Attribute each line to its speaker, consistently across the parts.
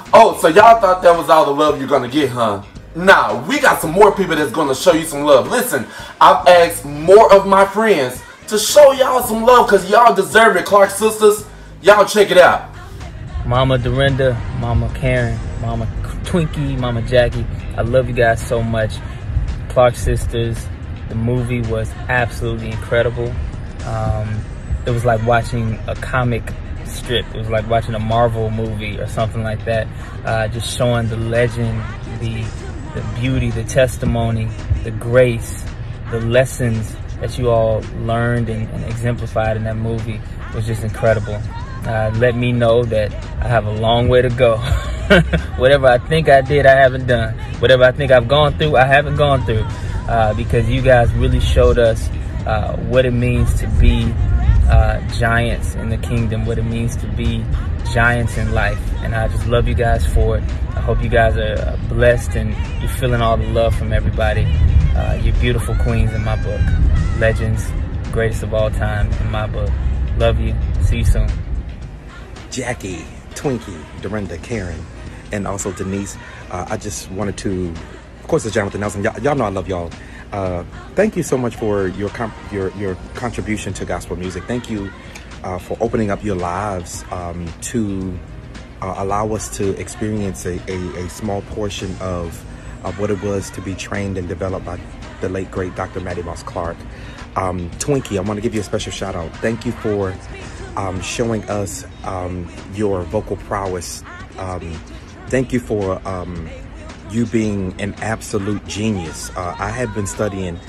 Speaker 1: Oh, so y'all thought that was all the love you're gonna get, huh? Nah, we got some more people that's gonna show you some love. Listen, I've asked more of my friends to show y'all some love because y'all deserve it, Clark sisters. Y'all check it out.
Speaker 2: Mama Dorinda, Mama Karen, Mama Twinkie, Mama Jackie, I love you guys so much. Clark sisters, the movie was absolutely incredible. It was like watching a comic strip. It was like watching a Marvel movie or something like that. Just showing the legend, the beauty, the testimony, the grace, the lessons that you all learned and exemplified in that movie was just incredible. Let me know that I have a long way to go. Whatever I think I did, I haven't done. Whatever I think I've gone through, I haven't gone through. Because you guys really showed us what it means to be giants in the kingdom, what it means to be giants in life. And I just love you guys for it. I hope you guys are blessed and you're feeling all the love from everybody. You're beautiful queens in my book. Legends, greatest of all time in my book. Love you. See you soon.
Speaker 3: Jackie, Twinkie, Dorinda, Karen, and also Denise. I just wanted to, of course, it's Jonathan Nelson. Y'all know I love y'all. Thank you so much for your contribution to gospel music. Thank you for opening up your lives to allow us to experience a small portion of what it was to be trained and developed by the late, great Dr. Mattie Moss Clark. Twinkie, I want to give you a special shout out. Thank you for showing us your vocal prowess. Thank you for you being an absolute genius. I have been studying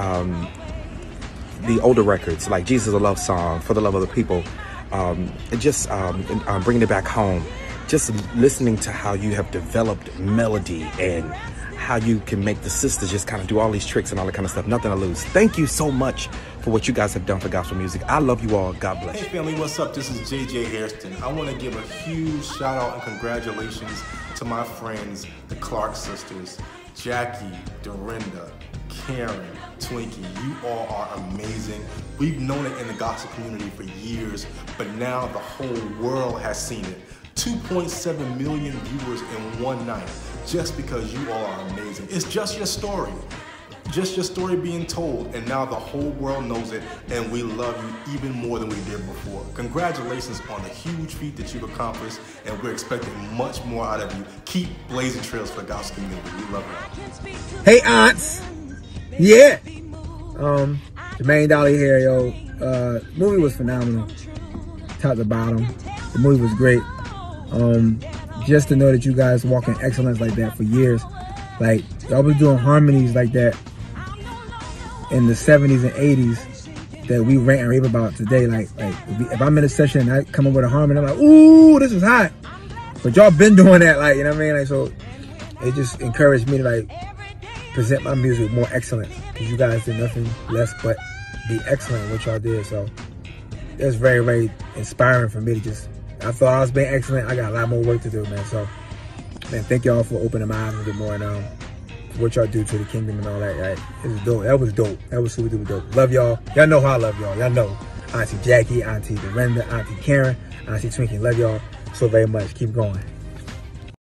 Speaker 3: the older records like Jesus is a Love Song, For the Love of the People, and just bringing it back home, just listening to how you have developed melody and how you can make the sisters just kind of do all these tricks and all that kind of stuff. Nothing to lose. Thank you so much for what you guys have done for gospel music. I love you all. God bless.
Speaker 4: Hey family, what's up? This is JJ Hairston. I want to give a huge shout out and congratulations to my friends, the Clark sisters, Jackie, Dorinda, Karen, Twinkie. You all are amazing. We've known it in the gospel community for years, but now the whole world has seen it. 2.7 million viewers in one night, just because you all are amazing. It's just your story. Just your story being told, and now the whole world knows it, and we love you even more than we did before. Congratulations on the huge feat that you've accomplished, and we're expecting much more out of you. Keep blazing trails for the gospel community. We love you.
Speaker 5: Hey aunts, yeah. Jermaine Dolly here, yo. Movie was phenomenal, top to bottom. The movie was great. Just to know that you guys walk in excellence like that for years, like y'all was doing harmonies like that in the 70s and 80s that we rant and rave about today. Like if I'm in a session and I come up with a harmony, I'm like, ooh, this is hot. But y'all been doing that, like, you know what I mean? Like, so it just encouraged me to like present my music with more excellence, because you guys did nothing less but be excellent in what y'all did. So it's very, very inspiring for me to just, I thought I was being excellent. I got a lot more work to do, man. So, man, thank y'all for opening my eyes a bit more and what y'all do to the kingdom and all that. Right? It was dope. That was dope. That was super duper dope. Love y'all. Y'all know how I love y'all. Y'all know Auntie Jackie, Auntie Dorinda, Auntie Karen, Auntie Twinkie. Love y'all so very much. Keep going.